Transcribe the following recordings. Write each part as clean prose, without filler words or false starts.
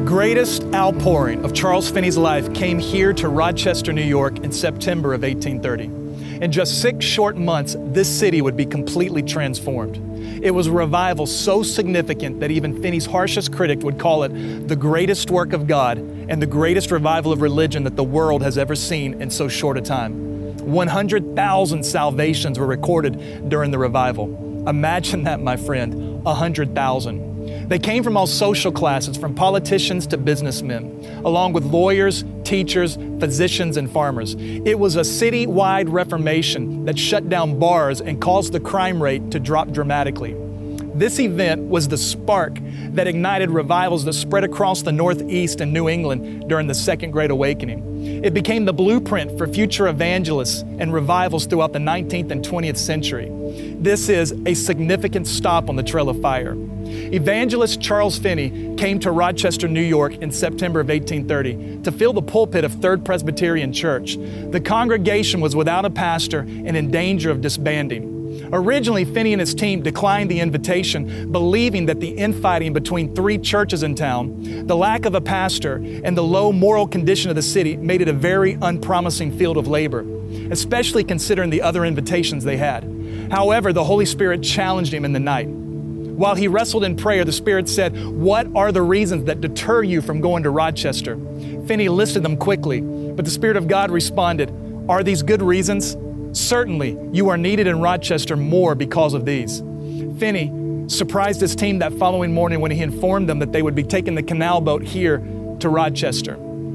greatest outpouring of Charles Finney's life came here to Rochester, New York in September of 1830. In just 6 short months, this city would be completely transformed. It was a revival so significant that even Finney's harshest critic would call it the greatest work of God and the greatest revival of religion that the world has ever seen in so short a time. 100,000 salvations were recorded during the revival. Imagine that, my friend, 100,000. They came from all social classes, from politicians to businessmen, along with lawyers, teachers, physicians, and farmers. It was a city-wide reformation that shut down bars and caused the crime rate to drop dramatically. This event was the spark that ignited revivals that spread across the Northeast and New England during the Second Great Awakening. It became the blueprint for future evangelists and revivals throughout the 19th and 20th century. This is a significant stop on the Trail of Fire. Evangelist Charles Finney came to Rochester, New York in September of 1830 to fill the pulpit of Third Presbyterian Church. The congregation was without a pastor and in danger of disbanding. Originally, Finney and his team declined the invitation, believing that the infighting between 3 churches in town, the lack of a pastor, and the low moral condition of the city made it a very unpromising field of labor, especially considering the other invitations they had. However, the Holy Spirit challenged him in the night. While he wrestled in prayer, the Spirit said, "What are the reasons that deter you from going to Rochester?" Finney listed them quickly, but the Spirit of God responded, "Are these good reasons? Certainly, you are needed in Rochester more because of these." Finney surprised his team that following morning when he informed them that they would be taking the canal boat here to Rochester.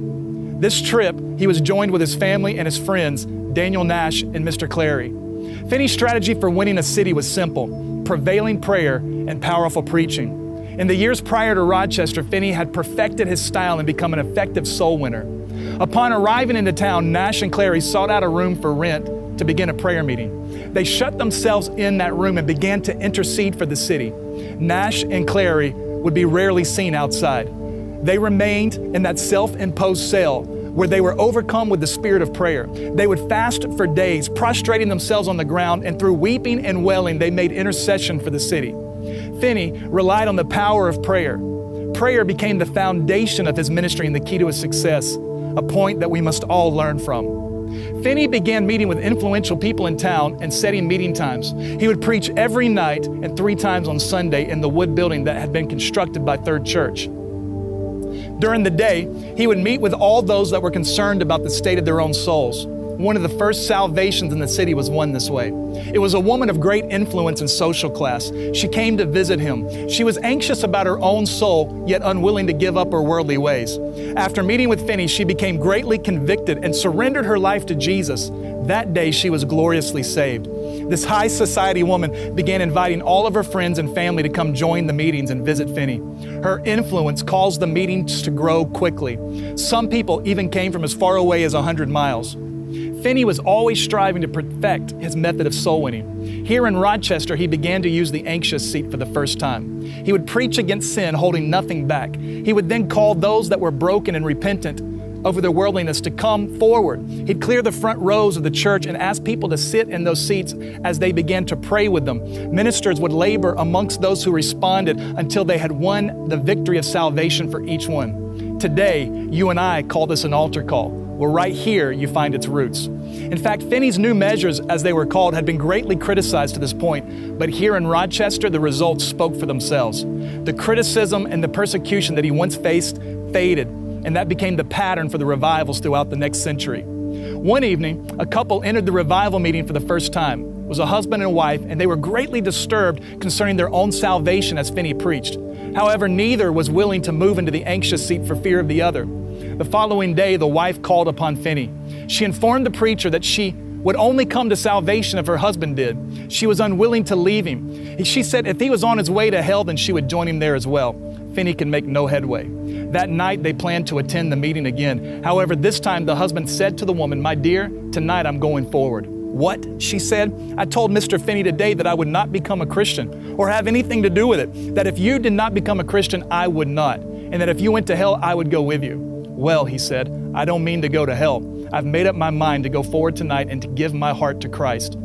This trip, he was joined with his family and his friends, Daniel Nash and Mr. Clary. Finney's strategy for winning a city was simple: prevailing prayer and powerful preaching. In the years prior to Rochester, Finney had perfected his style and become an effective soul winner. Upon arriving into town, Nash and Clary sought out a room for rent to begin a prayer meeting. They shut themselves in that room and began to intercede for the city. Nash and Clary would be rarely seen outside. They remained in that self-imposed cell where they were overcome with the spirit of prayer. They would fast for days, prostrating themselves on the ground, and through weeping and wailing, they made intercession for the city. Finney relied on the power of prayer. Prayer became the foundation of his ministry and the key to his success, a point that we must all learn from. Finney began meeting with influential people in town and setting meeting times. He would preach every night and 3 times on Sunday in the wood building that had been constructed by Third Church. During the day, he would meet with all those that were concerned about the state of their own souls. One of the first salvations in the city was won this way. It was a woman of great influence and social class. She came to visit him. She was anxious about her own soul, yet unwilling to give up her worldly ways. After meeting with Finney, she became greatly convicted and surrendered her life to Jesus. That day, she was gloriously saved. This high society woman began inviting all of her friends and family to come join the meetings and visit Finney. Her influence caused the meetings to grow quickly. Some people even came from as far away as 100 miles. Finney was always striving to perfect his method of soul winning. Here in Rochester, he began to use the anxious seat for the first time. He would preach against sin, holding nothing back. He would then call those that were broken and repentant over their worldliness to come forward. He'd clear the front rows of the church and ask people to sit in those seats as they began to pray with them. Ministers would labor amongst those who responded until they had won the victory of salvation for each one. Today, you and I call this an altar call. Well, right here you find its roots. In fact, Finney's new measures, as they were called, had been greatly criticized to this point, but here in Rochester, the results spoke for themselves. The criticism and the persecution that he once faced faded, and that became the pattern for the revivals throughout the next century. One evening, a couple entered the revival meeting for the first time. It was a husband and wife, and they were greatly disturbed concerning their own salvation as Finney preached. However, neither was willing to move into the anxious seat for fear of the other. The following day, the wife called upon Finney. She informed the preacher that she would only come to salvation if her husband did. She was unwilling to leave him. She said if he was on his way to hell, then she would join him there as well. Finney could make no headway. That night, they planned to attend the meeting again. However, this time the husband said to the woman, "My dear, tonight I'm going forward." "What?" she said. "I told Mr. Finney today that I would not become a Christian or have anything to do with it, that if you did not become a Christian, I would not, and that if you went to hell, I would go with you." "Well," he said, "I don't mean to go to hell. I've made up my mind to go forward tonight and to give my heart to Christ."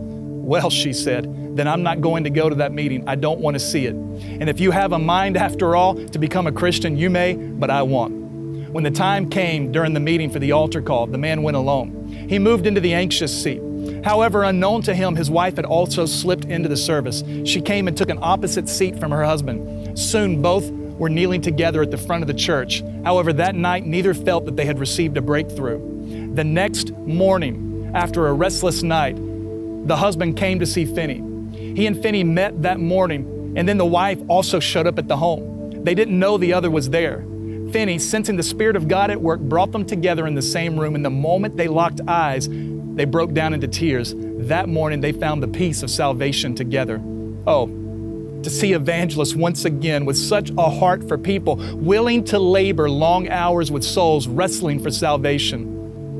"Well," she said, "then I'm not going to go to that meeting. I don't want to see it. And if you have a mind, after all, to become a Christian, you may, but I won't." When the time came during the meeting for the altar call, the man went alone. He moved into the anxious seat. However, unknown to him, his wife had also slipped into the service. She came and took an opposite seat from her husband. Soon, both were kneeling together at the front of the church. However, that night, neither felt that they had received a breakthrough. The next morning, after a restless night, the husband came to see Finney. He and Finney met that morning, and then the wife also showed up at the home. They didn't know the other was there. Finney, sensing the Spirit of God at work, brought them together in the same room, and the moment they locked eyes, they broke down into tears. That morning, they found the peace of salvation together. Oh, to see evangelists once again with such a heart for people, willing to labor long hours with souls wrestling for salvation.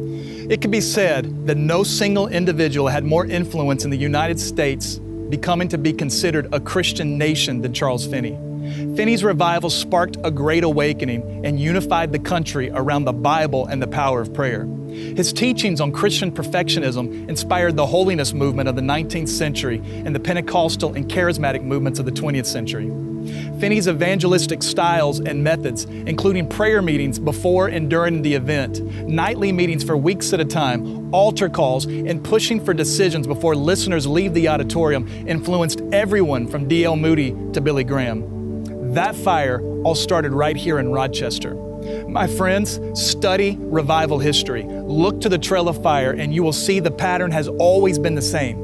It can be said that no single individual had more influence in the United States becoming to be considered a Christian nation than Charles Finney. Finney's revival sparked a great awakening and unified the country around the Bible and the power of prayer. His teachings on Christian perfectionism inspired the holiness movement of the 19th century and the Pentecostal and charismatic movements of the 20th century. Finney's evangelistic styles and methods, including prayer meetings before and during the event, nightly meetings for weeks at a time, altar calls, and pushing for decisions before listeners leave the auditorium, influenced everyone from D.L. Moody to Billy Graham. That fire all started right here in Rochester. My friends, study revival history. Look to the trail of fire and you will see the pattern has always been the same.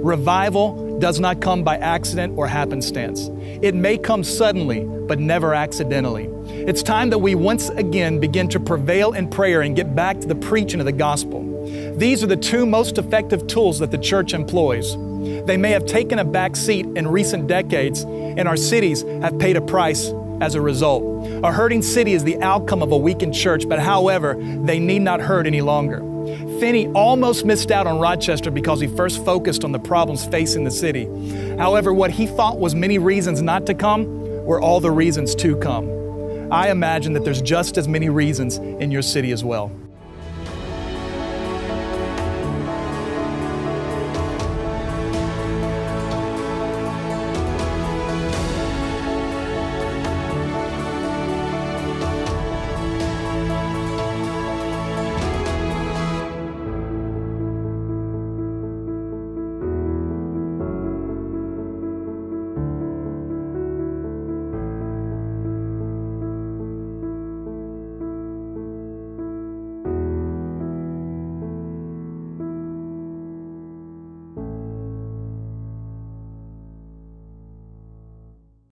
Revival does not come by accident or happenstance. It may come suddenly, but never accidentally. It's time that we once again begin to prevail in prayer and get back to the preaching of the gospel. These are the two most effective tools that the church employs. They may have taken a back seat in recent decades, and our cities have paid a price as a result. A hurting city is the outcome of a weakened church, but however, they need not hurt any longer. Finney almost missed out on Rochester because he first focused on the problems facing the city. However, what he thought was many reasons not to come were all the reasons to come. I imagine that there's just as many reasons in your city as well.